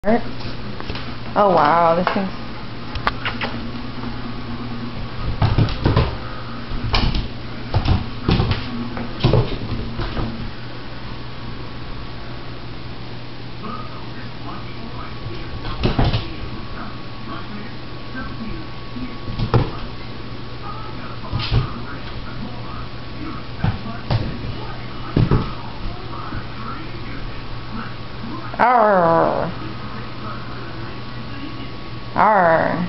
Oh wow, this thing's... Arr. Arr.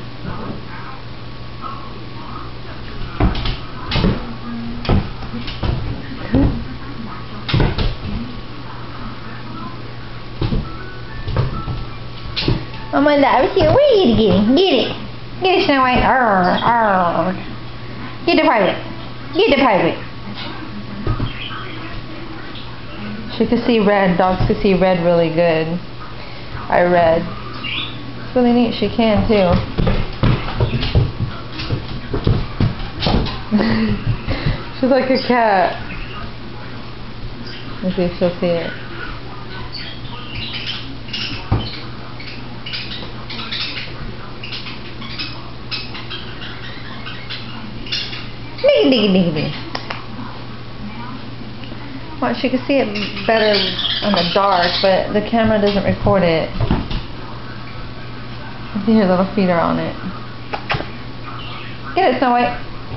Oh my love, here, where are you getting? Get it! Get it, Snow White! Arr, arr. Get the pirate! Get the pirate! She can see red. Dogs can see red really good. I read. It's really neat. She can too. She's like a cat. Let's see if she'll see it. Diggy diggy diggy diggy. Well, she can see it better in the dark, but the camera doesn't record it. I see her little feet are on it. Get it, Snow White.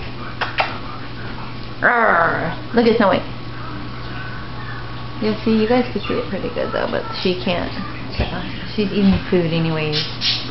Arrgh. Look at Snow White. You see, you guys can see it pretty good though, but she can't. She's eating food anyways.